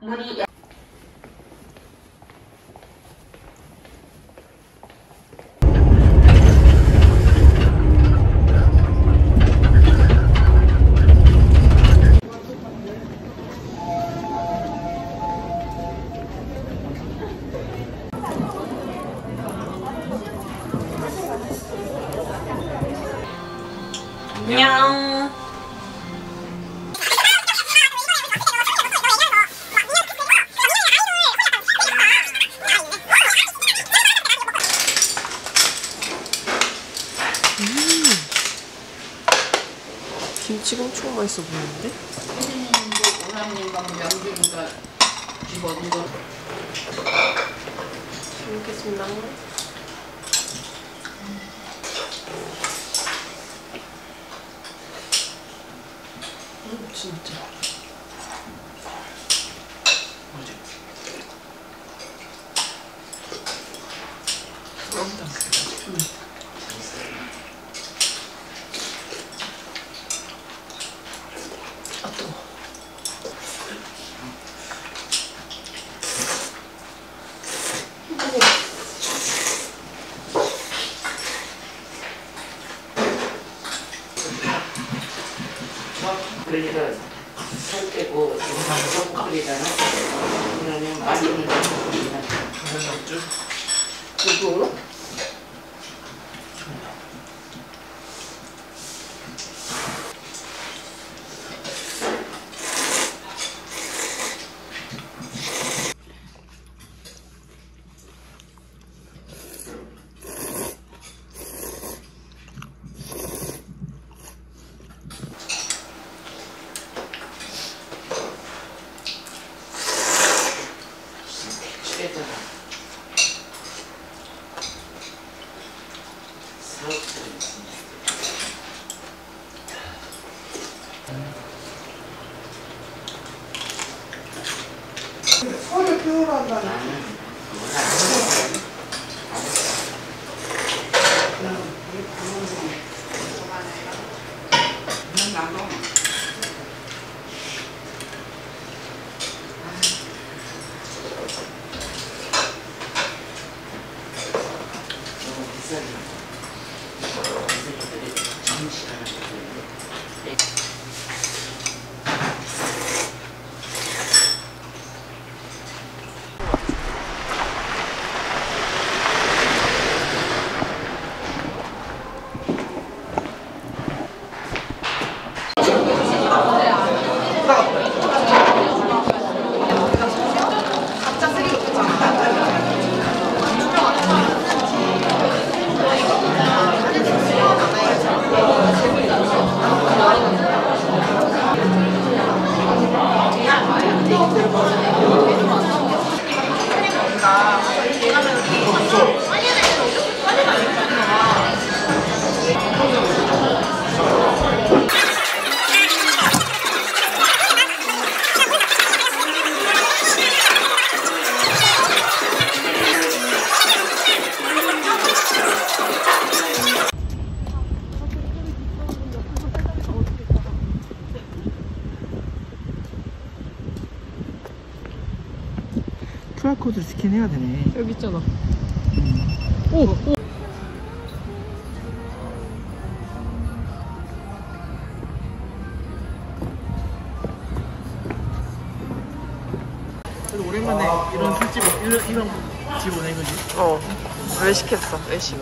물이 안녕. 김치가 엄청 맛있어 보이는데? 뭐 오랑님과 명주니까 집어든 거. 잘 먹겠습니다. 진짜. 뭐지? 썸당. 아 또. 그러니까 살 빼고 좀 끓이잖아. 그러면 맛있는 거 끓이잖아. 간장국주? 그거? 손을 키우란다니. QR코드 스캔해야 되네. 여기 있잖아. 오! 오! 그래도 오랜만에 이런 술집, 이런 집 오네, 그지? 외식했어, 외식.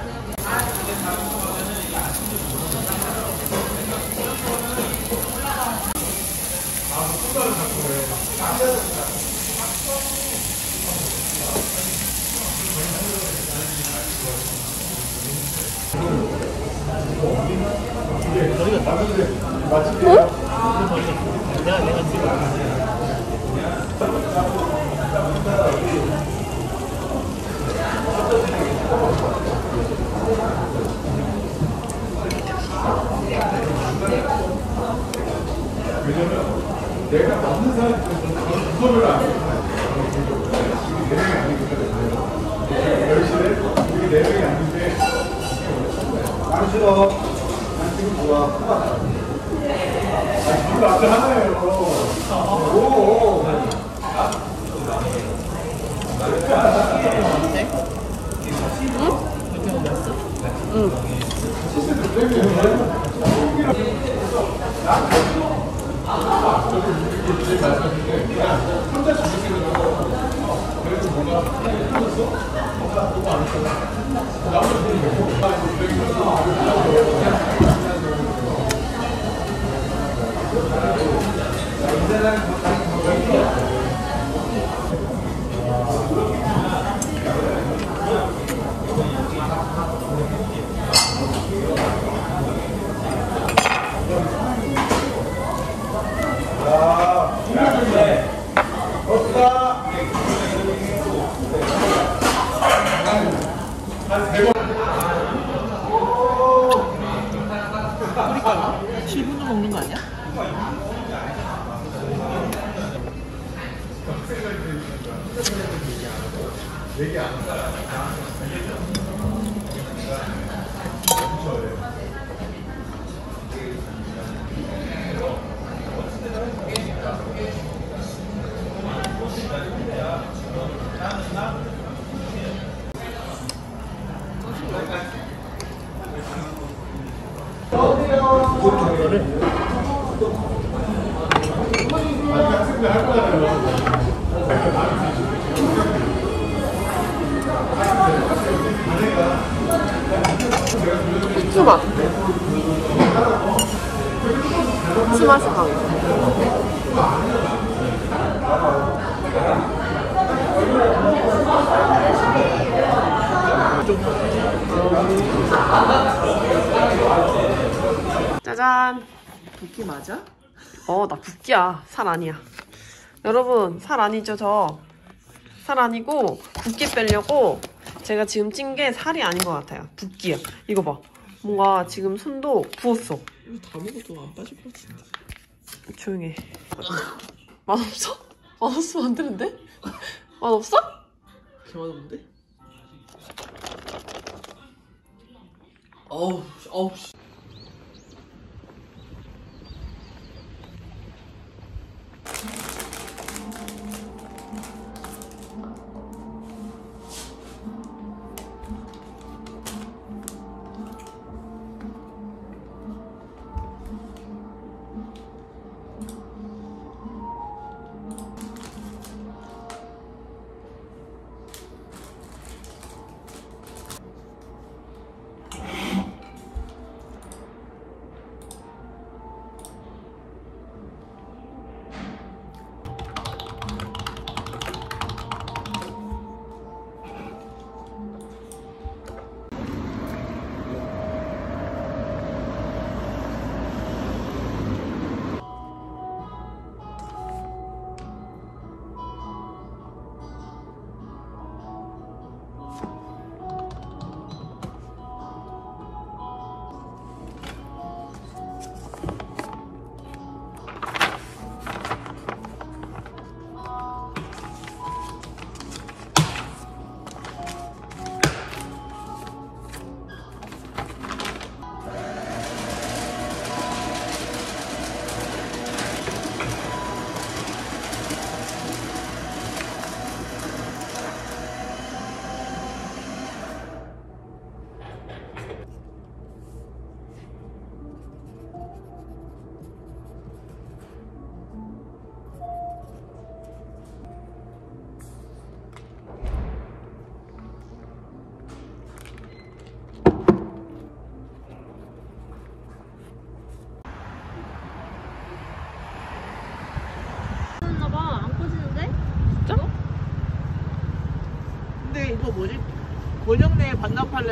왜냐면 내가 맞는 사람이 무서워를 안 해. 우리 4명이 아닌데 안 싫어. 난 지금 좋아. 아, 지금 앞에 하나예요. 오. 그러니까 7분도 먹는 거 아니야? 후추맛. 후추맛이 강해. 짜잔. 붓기 맞아? 나 붓기야. 살 아니야. 여러분, 살 아니죠, 저? 살 아니고, 붓기 빼려고 제가 지금 찐 게 살이 아닌 것 같아요. 붓기야. 이거 봐. 뭔가 지금 손도 부었어. 이거 다 먹어도 안 빠질 것 같은데. 조용히 해. 맛없어? 맛없으면 안 되는데? 맛없어? 개맛없는데? 어우, 어우. 근데 이거 뭐지? 권영내 반납할래.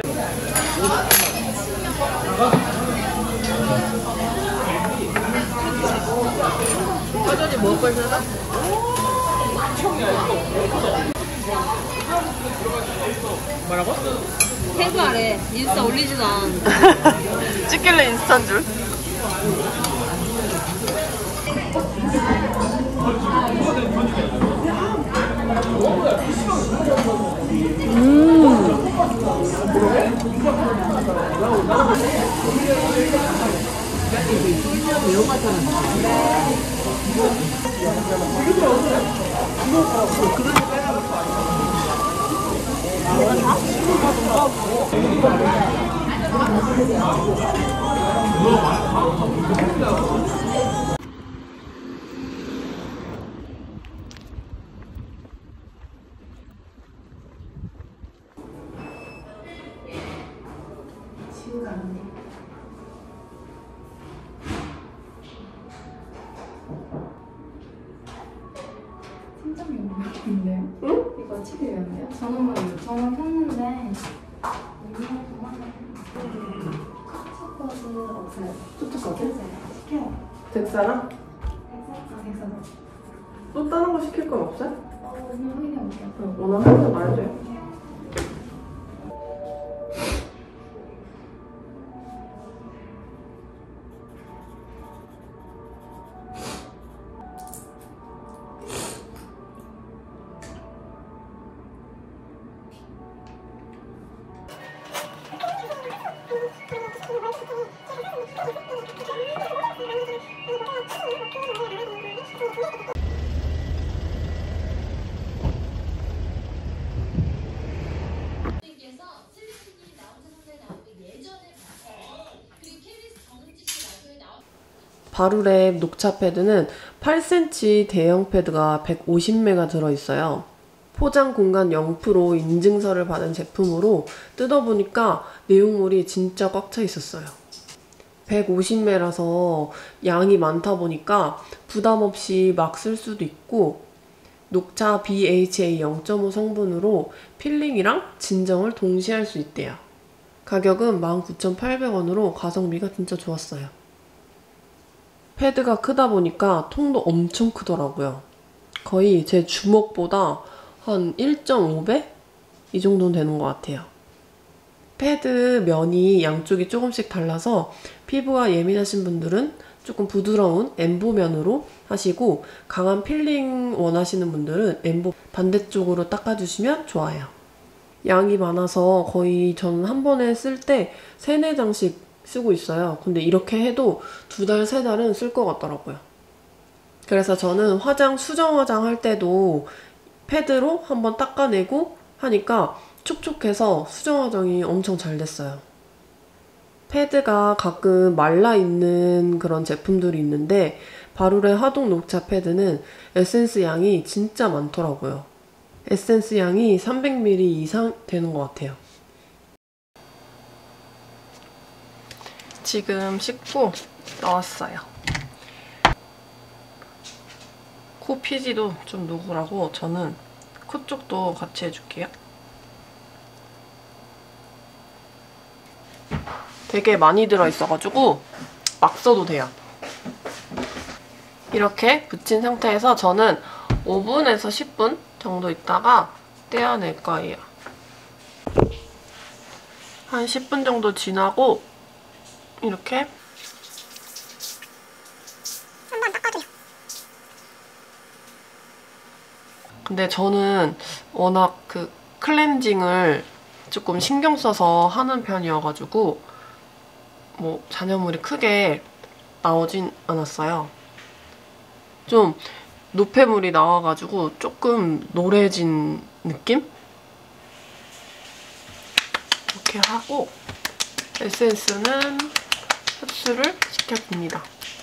사전이 먹을 걸 사나? 뭐라고? 태그하래. 인스타 올리지도 않았는데. 찍길래 인스타인 줄. 매운 맛 하나. 팀장님인데요? 응? 이거 치즈였는데요? 저는 요청을 했는데 카츠버드 없어요. 쫓아가게? 시켜요. 덱사랑? 엑사도. 또 다른 거 시킬 건 없어요? 그냥 확인해 볼게요. 원하는 거 말해줘요. 바루랩 녹차 패드는 8cm 대형 패드가 150매가 들어있어요. 포장 공간 0% 인증서를 받은 제품으로 뜯어보니까 내용물이 진짜 꽉 차 있었어요. 150매라서 양이 많다 보니까 부담 없이 막 쓸 수도 있고 녹차 BHA 0.5 성분으로 필링이랑 진정을 동시에 할 수 있대요. 가격은 19,800원으로 가성비가 진짜 좋았어요. 패드가 크다 보니까 통도 엄청 크더라고요. 거의 제 주먹보다 한 1.5배? 이 정도는 되는 것 같아요. 패드 면이 양쪽이 조금씩 달라서 피부가 예민하신 분들은 조금 부드러운 엠보면으로 하시고 강한 필링 원하시는 분들은 엠보 반대쪽으로 닦아주시면 좋아요. 양이 많아서 거의 저는 한 번에 쓸 때 3, 4장씩 쓰고 있어요. 근데 이렇게 해도 2달, 3달은 쓸 것 같더라고요. 그래서 저는 수정 화장 할 때도 패드로 한번 닦아내고 하니까 촉촉해서 수정 화장이 엄청 잘 됐어요. 패드가 가끔 말라있는 그런 제품들이 있는데 바루레 화동 녹차 패드는 에센스 양이 진짜 많더라고요. 에센스 양이 300ml 이상 되는 것 같아요. 지금 씻고 나왔어요. 코 피지도 좀 누구라고 저는 코 쪽도 같이 해줄게요. 되게 많이 들어있어가지고 막 써도 돼요. 이렇게 붙인 상태에서 저는 5분에서 10분 정도 있다가 떼어낼 거예요. 한 10분 정도 지나고 이렇게 한번 닦아줘요. 근데 저는 워낙 그 클렌징을 조금 신경 써서 하는 편이어가지고 뭐 잔여물이 크게 나오진 않았어요. 좀 노폐물이 나와가지고 조금 노래진 느낌? 이렇게 하고 에센스는 흡수를 시켜줍니다.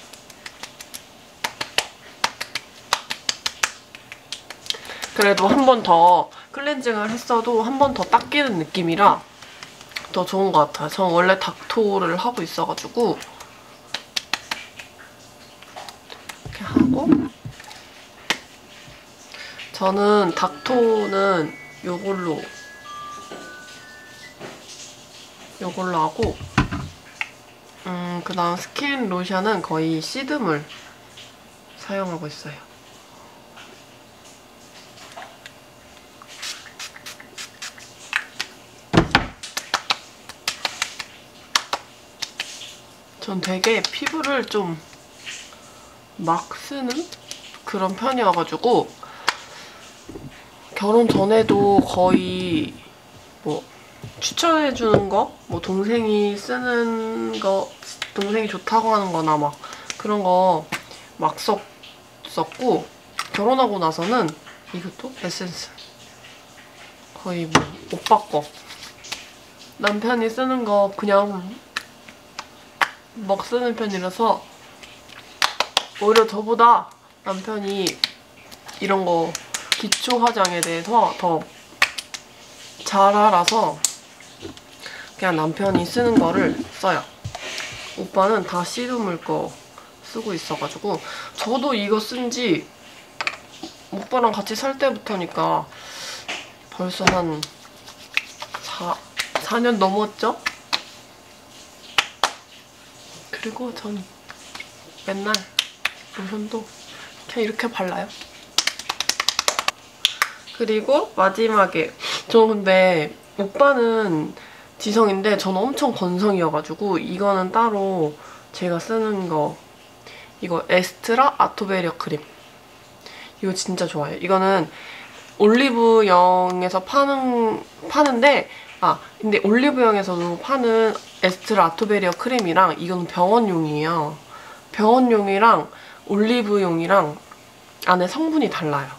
그래도 한 번 더 클렌징을 했어도 한 번 더 닦이는 느낌이라 더 좋은 것 같아요. 전 원래 닥토를 하고 있어가지고 이렇게 하고 저는 닥토는 요걸로 하고 그 다음 스킨 로션은 거의 시드물 사용하고 있어요. 전 되게 피부를 좀 막 쓰는 그런 편이어가지고 결혼 전에도 거의 뭐 추천해주는 거, 뭐 동생이 쓰는 거, 동생이 좋다고 하는 거나 막 그런 거 막 썼고 결혼하고 나서는 이것도 에센스. 거의 뭐 오빠 거. 남편이 쓰는 거 그냥 막 쓰는 편이라서 오히려 저보다 남편이 이런 거 기초 화장에 대해서 더 잘 알아서 그냥 남편이 쓰는 거를 써요. 오빠는 다 씨름을 거 쓰고 있어가지고 저도 이거 쓴 지 오빠랑 같이 살 때부터니까 벌써 한 4년 넘었죠? 그리고 전 맨날 로션도 그냥 이렇게 발라요. 그리고 마지막에 저 근데 오빠는 지성인데 저는 엄청 건성이어가지고 이거는 따로 제가 쓰는 거 이거 에스트라 아토베리아 크림 이거 진짜 좋아요. 이거는 올리브영에서 파는데 근데 올리브영에서도 파는 에스트라 아토베리아 크림이랑 이거는 병원용이에요. 병원용이랑 올리브용이랑 안에 성분이 달라요.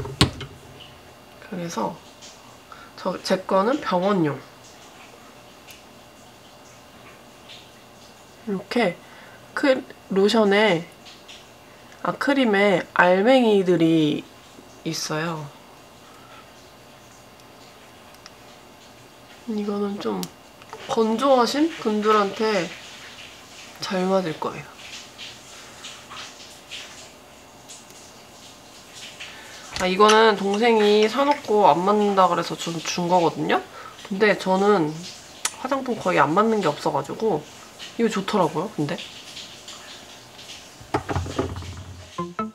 그래서 제 거는 병원용. 이렇게 로션에 크림에 알맹이들이 있어요. 이거는 좀 건조하신 분들한테 잘 맞을 거예요. 이거는 동생이 사놓고 안 맞는다 그래서 준 거거든요? 근데 저는 화장품 거의 안 맞는 게 없어가지고 이거 좋더라고요, 근데.